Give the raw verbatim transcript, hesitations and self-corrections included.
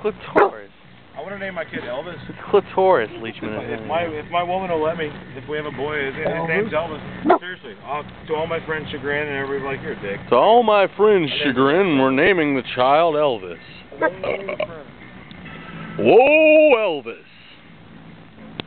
clitoris. I want to name my kid Elvis. The clitoris, Leachman. If my if my woman will let me, if we have a boy, his, his name's Elvis. Seriously, I'll, to all my friends' chagrin, and everybody's like, "You're a dick." To all my friends' chagrin, we're naming the child Elvis. Whoa, Elvis.